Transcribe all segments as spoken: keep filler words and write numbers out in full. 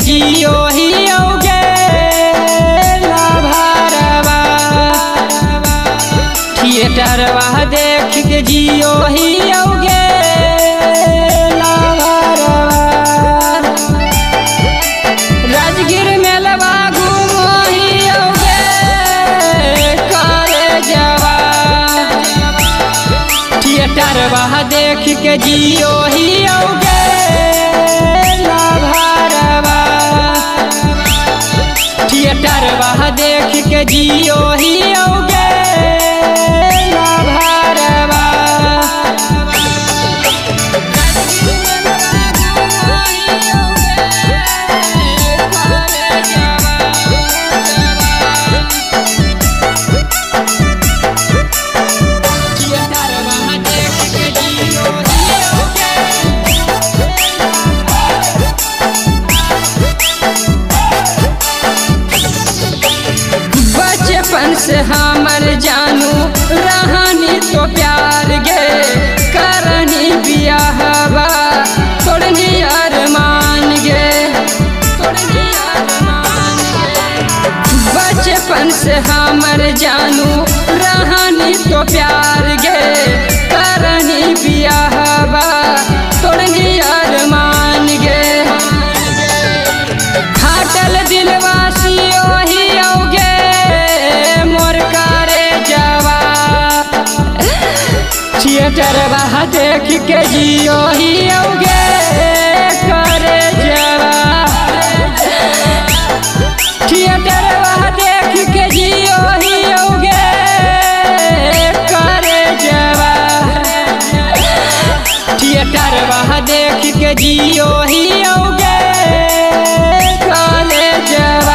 जियो ही औगे लाभारवा, थिएटरवा देख के जियो ही औगे लाभारवा, राजगीर मेलवा घूमो ही औगे करे जवा, थिएटरवा देख के जियो ही औगे लाभारवा, थिएटरवा देख के जियो ही औगे लाभारवा। बचपन से हमर जानू रहनी तो प्यार गे, करनी बियाहवा तोड़नी अरमान गे, तोड़नी अरमान गे। बचपन से हमर जानू रहनी तो प्यार गे, करनी बियाहवा तोड़नी अरमान गे, फाटल दिलवासी ओही औगे थिएटरवा देख के जियो ही औगे करे जवा, थिएटरवा देख के जियो ही औगे करे जवा, थिएटरवा देख के जियो ही औगे करे जवा।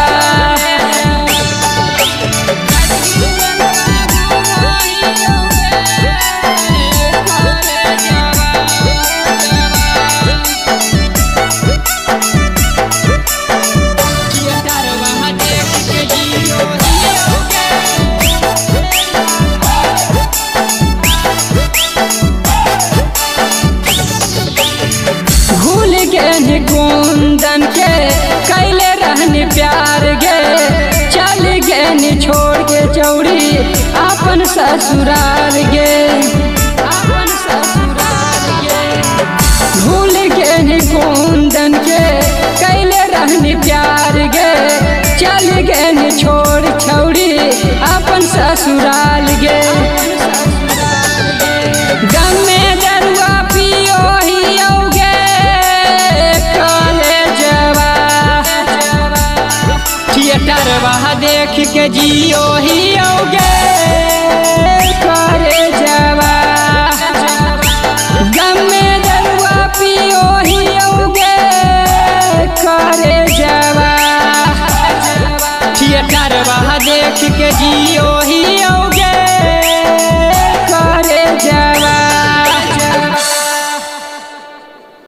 कुंदन के कैले रहने प्यार गे, चल गे छोड़ के चौड़ी अपन ससुराल गे, अपन ससुराल गे। भूल गे कुंदन के कैले रहने प्यार गे, चल गे छोड़ छौड़ी अपन ससुराल गे, गम में दरुआ पियो ही औगे थिएटरवा देख के जियो ही औगे करे जवा, गम में दरुआ पियो ही औगे करे जवा, थिएटरवा देख के जियो